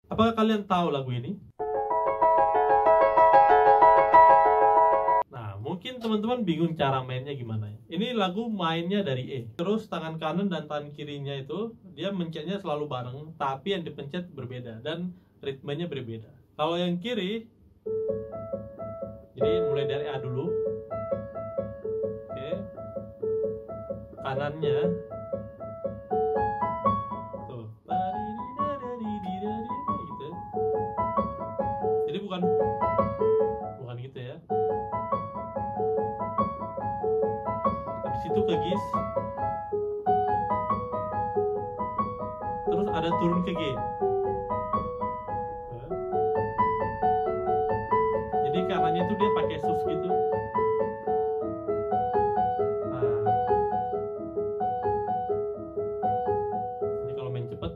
Apakah kalian tahu lagu ini? Nah, mungkin teman-teman bingung cara mainnya gimana ya. Ini lagu mainnya dari E. Terus tangan kanan dan tangan kirinya itu dia mencetnya selalu bareng, tapi yang dipencet berbeda dan ritmenya berbeda. Kalau yang kiri, jadi mulai dari A dulu. Oke. Kanannya tuh. Gitu. Jadi bukan gitu ya. Habis itu ke Gis. Terus ada turun ke G. Jadi karenanya itu dia pakai sus gitu. Nah, ini kalau main cepet.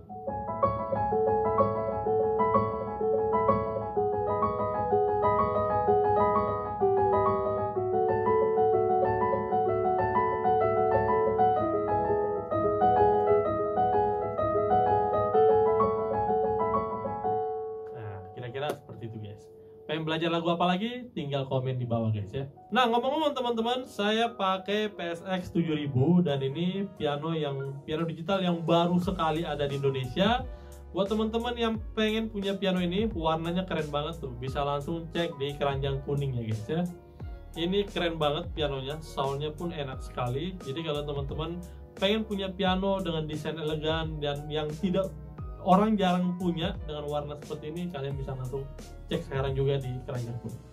Nah, kira-kira seperti itu guys. Pengen belajar lagu apa lagi? Tinggal komen di bawah guys ya. Nah, ngomong-ngomong teman-teman, saya pakai PSX 7000 dan ini piano digital yang baru sekali ada di Indonesia. Buat teman-teman yang pengen punya piano ini, warnanya keren banget tuh. Bisa langsung cek di keranjang kuning ya guys ya. Ini keren banget pianonya, soundnya pun enak sekali. Jadi kalau teman-teman pengen punya piano dengan desain elegan dan yang tidak orang jarang punya dengan warna seperti ini, kalian bisa langsung cek sekarang juga di keranjang kuning.